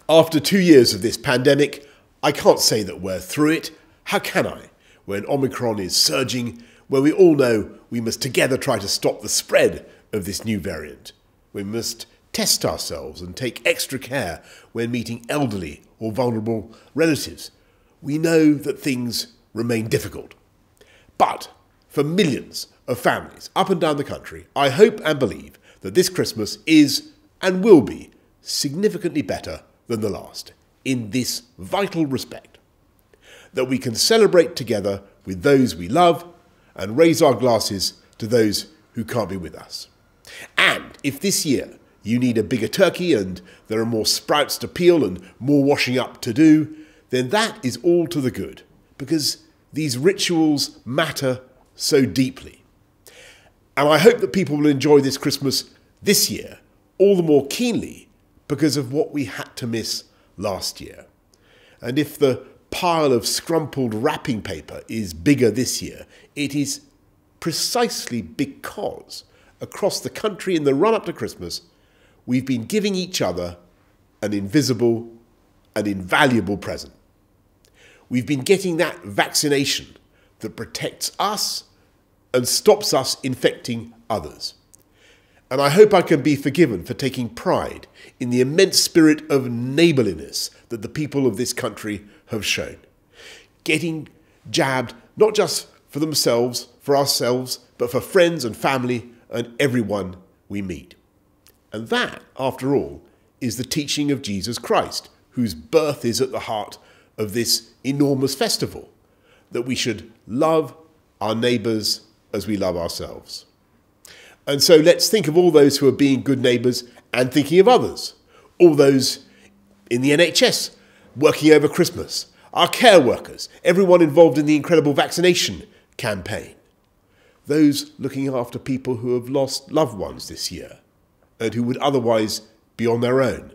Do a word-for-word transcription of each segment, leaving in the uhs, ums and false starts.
After two years of this pandemic, I can't say that we're through it. How can I, when Omicron is surging, when we all know we must together try to stop the spread of this new variant? We must test ourselves and take extra care when meeting elderly or vulnerable relatives. We know that things remain difficult. But for millions of families up and down the country, I hope and believe that this Christmas is and will be significantly better than the last in this vital respect. That we can celebrate together with those we love and raise our glasses to those who can't be with us. And if this year you need a bigger turkey and there are more sprouts to peel and more washing up to do, then that is all to the good, because these rituals matter so deeply. And I hope that people will enjoy this Christmas this year all the more keenly because of what we had to miss last year. And if the pile of scrumpled wrapping paper is bigger this year, it is precisely because across the country in the run-up to Christmas, we've been giving each other an invisible and invaluable present. We've been getting that vaccination that protects us and stops us infecting others. And I hope I can be forgiven for taking pride in the immense spirit of neighbourliness that the people of this country have shown. Getting jabbed, not just for themselves, for ourselves, but for friends and family and everyone we meet. And that, after all, is the teaching of Jesus Christ, whose birth is at the heart of this enormous festival, that we should love our neighbours as we love ourselves. And so let's think of all those who are being good neighbours and thinking of others. All those in the N H S working over Christmas, our care workers, everyone involved in the incredible vaccination campaign. Those looking after people who have lost loved ones this year and who would otherwise be on their own.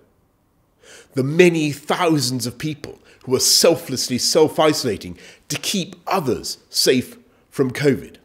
The many thousands of people who are selflessly self-isolating to keep others safe from COVID.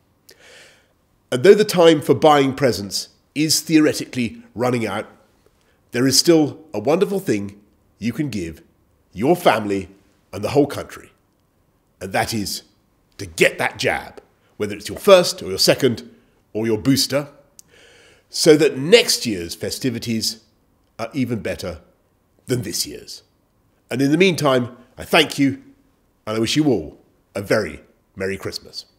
And though the time for buying presents is theoretically running out, there is still a wonderful thing you can give your family and the whole country. And that is to get that jab, whether it's your first or your second or your booster, so that next year's festivities are even better than this year's. And in the meantime, I thank you and I wish you all a very Merry Christmas.